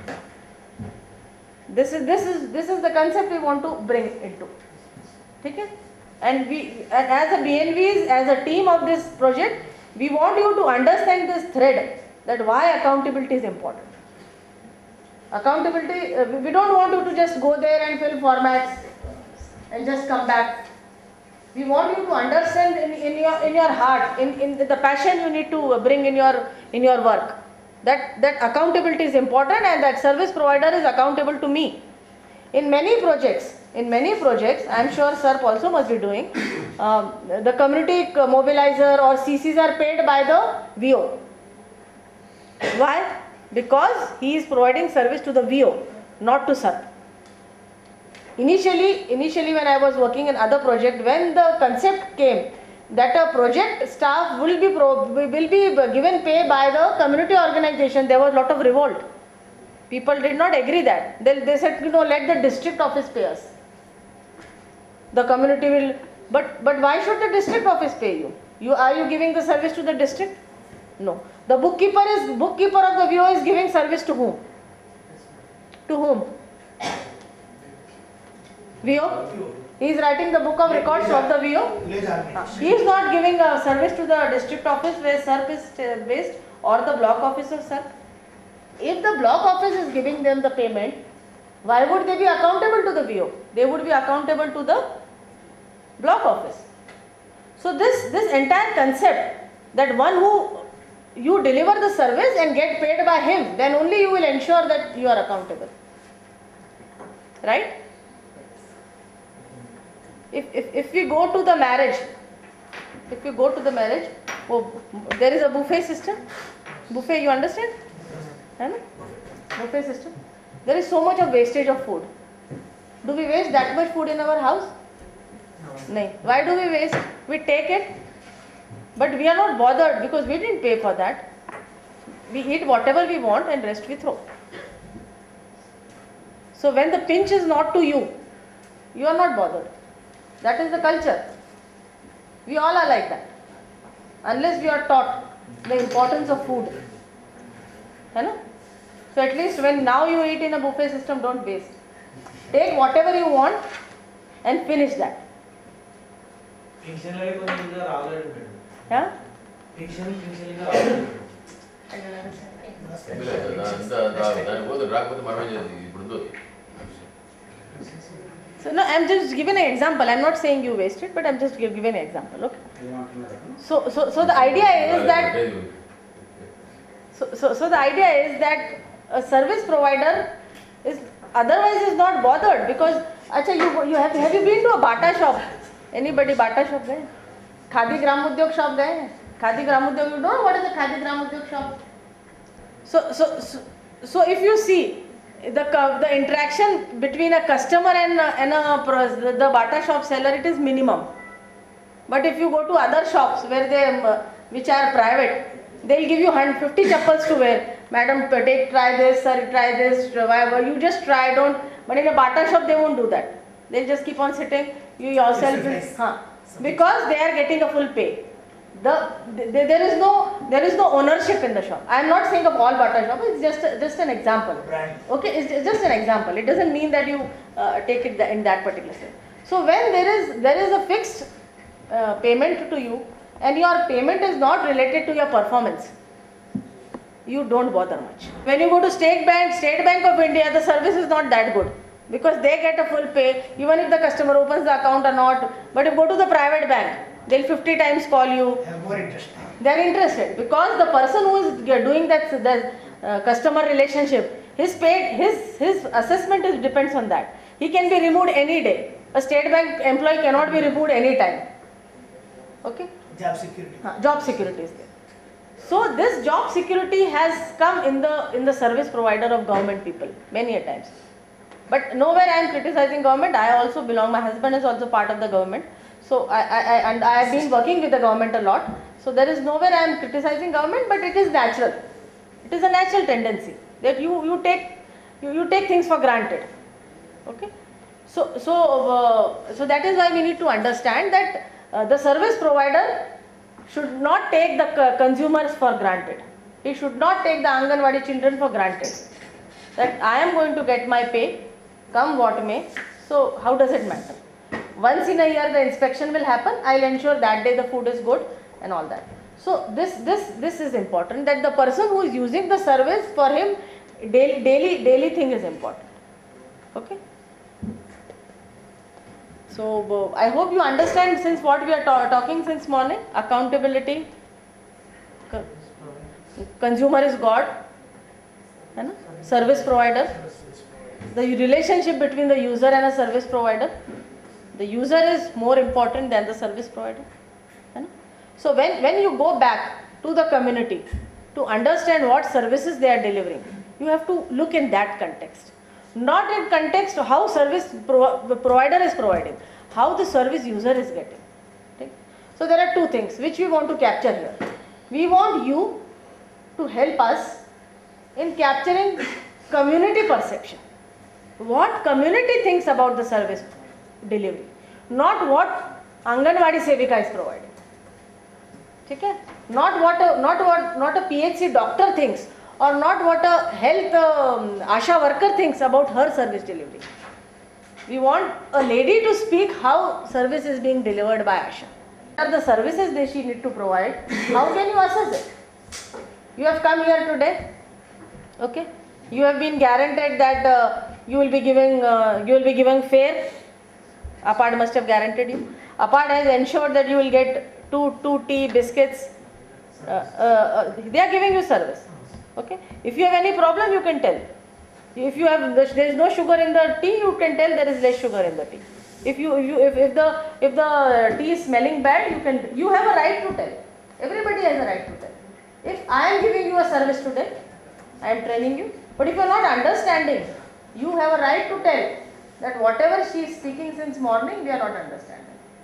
This is this is this is the concept we want to bring into. Okay? And we, and as a B N Vs, as a team of this project, we want you to understand this thread, that why accountability is important. Accountability, uh, we don't want you to just go there and fill formats and just come back. We want you to understand in, in your in your heart, in, in the passion you need to bring in your in your work, that that accountability is important and that service provider is accountable to me. In many projects, in many projects, I am sure S E R P also must be doing, uh, the community mobilizer or C Cs are paid by the V O. Why? Because he is providing service to the V O, not to S E R P. Initially, initially when I was working in other project, when the concept came that a project staff will be pro, will be given pay by the community organization, there was a lot of revolt. People did not agree that. They, they said, you know, let the district office pay us. The community will, but but why should the district office pay you? You are you giving the service to the district? No. The bookkeeper is bookkeeper of the V O is giving service to whom? To whom? V O? He is writing the book of records of the V O. He is not giving a service to the district office where S E R P is based or the block office of S E R P. If the block office is giving them the payment, why would they be accountable to the V O? They would be accountable to the block office. So this, this entire concept that one who you deliver the service and get paid by him, then only you will ensure that you are accountable. Right? if, if, if we go to the marriage, if we go to the marriage, oh, there is a buffet system. Buffet, you understand? Hai na? Buffet system. There is so much of wastage of food. Do we waste that much food in our house? No. Why do we waste? We take it, but we are not bothered because we didn't pay for that. We eat whatever we want and rest we throw. So when the pinch is not to you, you are not bothered. That is the culture. We all are like that. Unless we are taught the importance of food. Hai na? So at least when now you eat in a buffet system, don't waste. Take whatever you want and finish that. Yeah? So no, I am just giving an example. I am not saying you wasted, but I am just giving an example. Okay. So so so the idea is that so so so the idea is that a service provider is otherwise is not bothered because acha you you have have you been to a Bata shop? Anybody Bata shop gaye? Khadi Gram Udyog shop gaye? Khadi Gram Udyog, you don't know what is a Khadi Gram Udyog shop? So so so, so if you see the the interaction between a customer and and a the, the Bata shop seller, it is minimum. But if you go to other shops where they which are private, they'll give you one hundred fifty chappals to wear. Madam, take try this, sir, try this, whatever. You just try, don't. But in a Bata shop, they won't do that. They'll just keep on sitting. You yourself, will, huh, because they are getting a full pay. The, the there is no there is no ownership in the shop. I am not saying of all Bata shops. It's just just an example. Okay, it's just an example. It doesn't mean that you uh, take it in that particular step. So when there is there is a fixed uh, payment to you, and your payment is not related to your performance, you don't bother much. When you go to State Bank, State Bank of India, the service is not that good because they get a full pay even if the customer opens the account or not. But if you go to the private bank, they'll fifty times call you. They are more interested. They are interested because the person who is doing that the uh, customer relationship, his paid his his assessment is depends on that. He can be removed any day. A State Bank employee cannot be removed any time. Okay. Job security. Uh, job security is there. So this job security has come in the in the service provider of government people many a times. But nowhere I am criticizing government. I also belong. My husband is also part of the government. So I, I, I and I have been working with the government a lot. So there is nowhere I am criticizing government, but it is natural. It is a natural tendency that you you take you, you take things for granted. Okay. So so uh, so that is why we need to understand that uh, the service provider should not take the consumers for granted. He should not take the Anganwadi children for granted. That I am going to get my pay, come what may. So how does it matter? Once in a year the inspection will happen. I will ensure that day the food is good and all that. So this this this is important, that the person who is using the service, for him daily daily daily thing is important. Okay. So uh, I hope you understand since what we are ta talking since morning. Accountability, co consumer is God, and service provider, the relationship between the user and a service provider. The user is more important than the service provider. So when, when you go back to the community to understand what services they are delivering, you have to look in that context. Not in context of how service pro provider is providing, how the service user is getting. Okay? So there are two things which we want to capture here. We want you to help us in capturing community perception. What community thinks about the service delivery, not what Anganwadi Sevika is providing. Okay? Not what a, not what not a P H C doctor thinks, or not what a health um, Asha worker thinks about her service delivery. We want a lady to speak how service is being delivered by Asha. What are the services that she need to provide? How can you assess it? You have come here today. Okay. You have been guaranteed that uh, you will be giving uh, you will be giving fare. APARD must have guaranteed you. APARD has ensured that you will get two two tea biscuits. Uh, uh, uh, they are giving you service. Okay. If you have any problem, you can tell. If you have there is no sugar in the tea, you can tell there is less sugar in the tea. If you, if you, if, if the, if the tea is smelling bad, you can, you have a right to tell. Everybody has a right to tell. If I am giving you a service today, I am training you. But if you are not understanding, you have a right to tell that whatever she is speaking since morning, we are not understanding.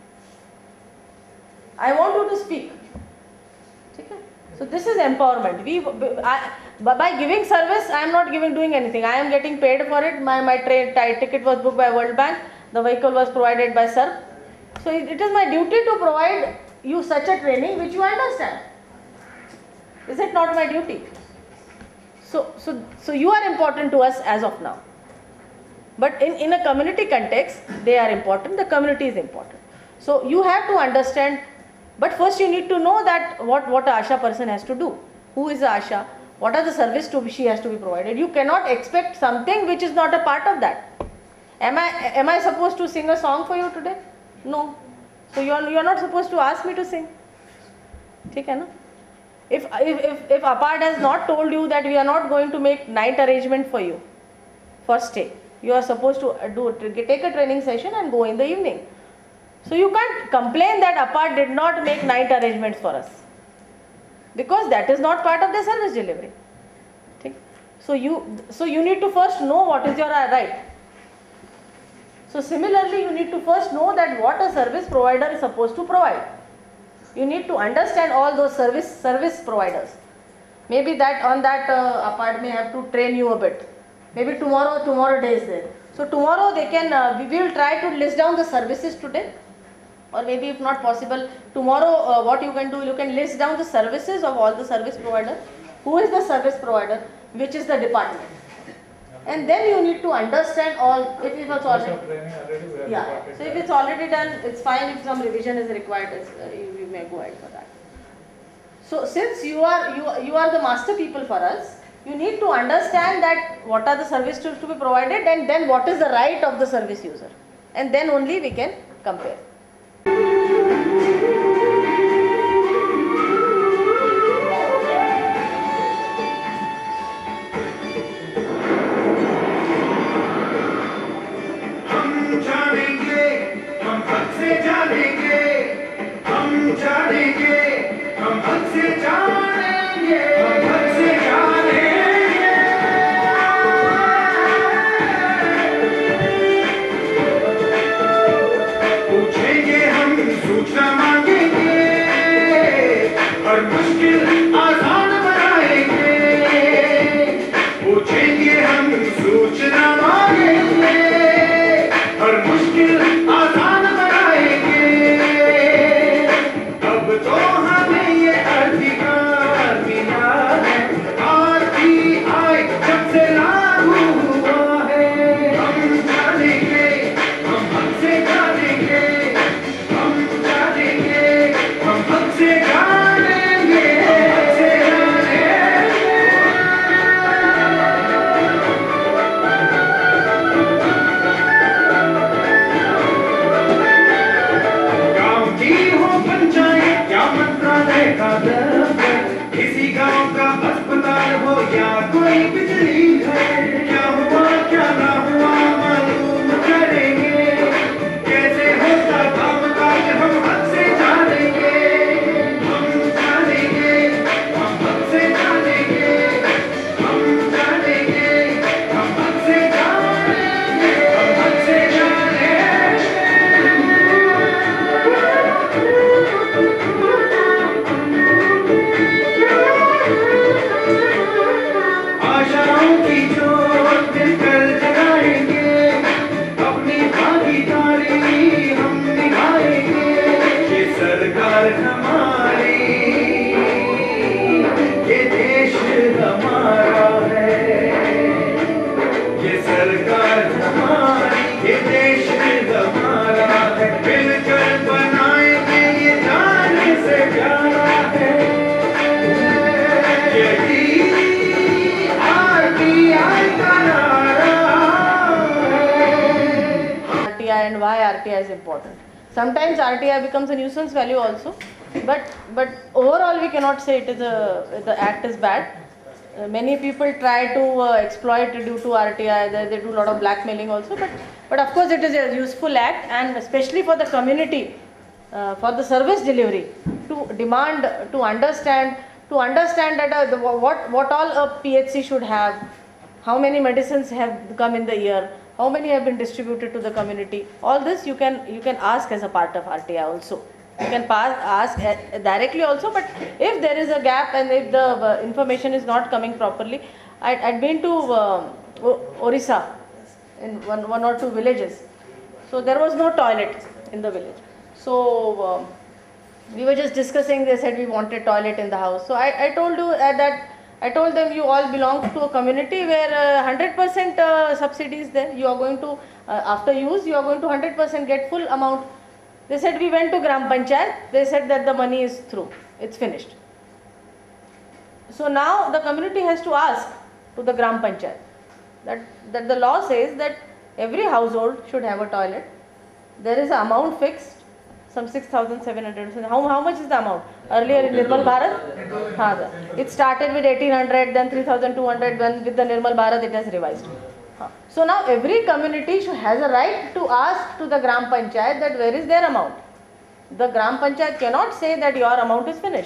I want you to speak. Okay? So this is empowerment. We, I, by giving service, I am not giving doing anything. I am getting paid for it. My my train ticket was booked by World Bank. The vehicle was provided by S E R P. So it, it is my duty to provide you such a training which you understand. Is it not my duty? So so so you are important to us as of now. But in, in a community context, they are important, the community is important. So you have to understand, but first you need to know that what, what a ASHA person has to do. Who is a ASHA? What are the service to be, she has to be provided? You cannot expect something which is not a part of that. Am I, am I supposed to sing a song for you today? No. So you are, you are not supposed to ask me to sing. Okay, na? If, if, if, if APARD has not told you that we are not going to make night arrangement for you, for stay, you are supposed to do take a training session and go in the evening. So you can't complain that APARD did not make night arrangements for us, because that is not part of the service delivery. Okay? So you so you need to first know what is your right. So similarly, you need to first know that what a service provider is supposed to provide. You need to understand all those service service providers. Maybe that on that uh, APARD may have to train you a bit. Maybe tomorrow, tomorrow day is there. So tomorrow they can, uh, we will try to list down the services today, or maybe if not possible, tomorrow uh, what you can do, you can list down the services of all the service providers. Who is the service provider? Which is the department? And then you need to understand all, if it was already, yeah, so if it's already done, it's fine. If some revision is required, it's, uh, you, you may go ahead for that. So since you are, you, you are the master people for us, you need to understand that what are the services to, to be provided, and then what is the right of the service user, and then only we can compare. And why R T I is important. Sometimes R T I becomes a nuisance value also, but but overall we cannot say it is a the act is bad. Uh, many people try to uh, exploit due to R T I. They, they do a lot of blackmailing also, but but of course it is a useful act, and especially for the community, uh, for the service delivery, to demand, to understand, to understand that uh, the, what what all a P H C should have, how many medicines have come in the year, how many have been distributed to the community. All this you can you can ask as a part of R T I also. You can pass, ask uh, directly also, but if there is a gap and if the uh, information is not coming properly, I I'd been to uh, Orissa in one one or two villages, so there was no toilet in the village. So uh, we were just discussing. They said we wanted toilet in the house. So I I told you uh, that I told them you all belong to a community where one hundred percent uh, subsidy is there. You are going to uh, after use you are going to one hundred percent get full amount. They said we went to Gram Panchayat, they said that the money is through, it's finished. So now the community has to ask to the Gram Panchayat that, that the law says that every household should have a toilet. There is an amount fixed, some six thousand seven hundred. How, how much is the amount? Earlier in Nirmal Bharat, Haan, it started with eighteen hundred, then three thousand two hundred, then with the Nirmal Bharat it has revised. So now every community should, has a right to ask to the Gram Panchayat that where is their amount. The Gram Panchayat cannot say that your amount is finished.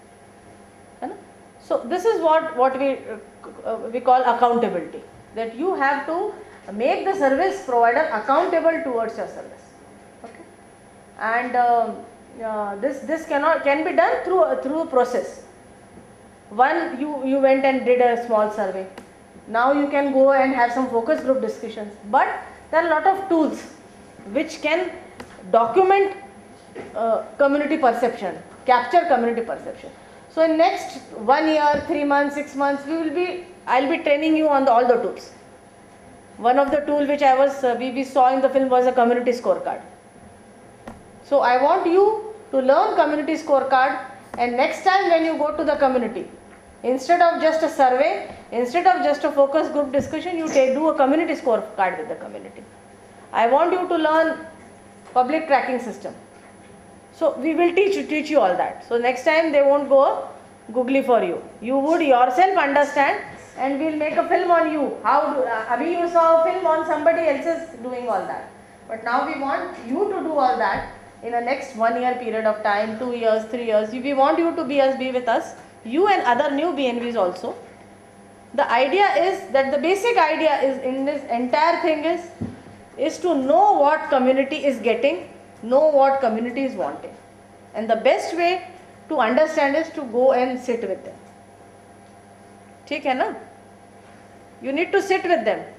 So this is what, what we, uh, we call accountability. That you have to make the service provider accountable towards your service. Okay? And uh, uh, this, this cannot, can be done through, uh, through a process. One, you, you went and did a small survey. Now you can go and have some focus group discussions, but there are a lot of tools which can document uh, community perception, capture community perception. So in next one year, three months, six months, we will be, I will be training you on the, all the tools. One of the tools which I was, uh, we, we saw in the film was a community scorecard. So I want you to learn community scorecard, and next time when you go to the community, instead of just a survey, instead of just a focus group discussion, you take, do a community scorecard with the community. I want you to learn public tracking system. So we will teach you, teach you all that. So next time they won't go googly for you. You would yourself understand, and we'll make a film on you. How do, uh, Abhi you saw a film on somebody else's doing all that. But now we want you to do all that in the next one year period of time, two years, three years. We want you to be us, be with us. You and other new B N Vs also. The idea is that the basic idea is in this entire thing is, is to know what community is getting, know what community is wanting. And the best way to understand is to go and sit with them. ठीक है ना? You need to sit with them.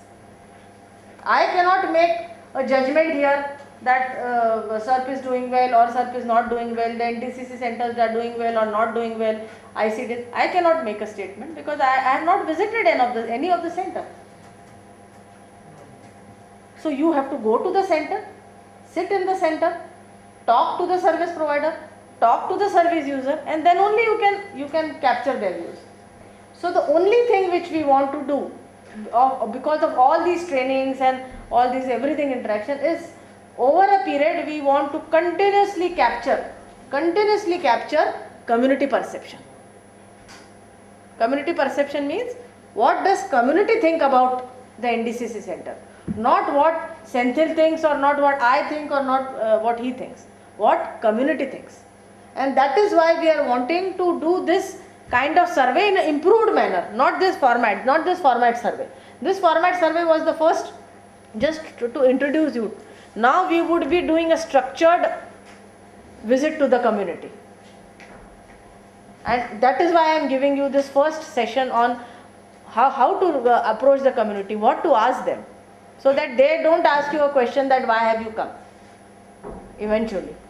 I cannot make a judgment here that uh, S E R P is doing well or S E R P is not doing well, the N T C C centers are doing well or not doing well, I C D. I cannot make a statement because I, I have not visited any of the, any of the center. So you have to go to the center, sit in the center, talk to the service provider, talk to the service user, and then only you can, you can capture their views. So the only thing which we want to do uh, because of all these trainings and all these everything interaction is, over a period we want to continuously capture, continuously capture community perception. Community perception means what does community think about the N D C C center? Not what Senthil thinks or not what I think or not uh, what he thinks. What community thinks. And that is why we are wanting to do this kind of survey in an improved manner. Not this format, not this format survey. This format survey was the first just to, to introduce you. Now we would be doing a structured visit to the community. And that is why I am giving you this first session on how, how to uh, approach the community, what to ask them. So that they don't ask you a question that why have you come eventually.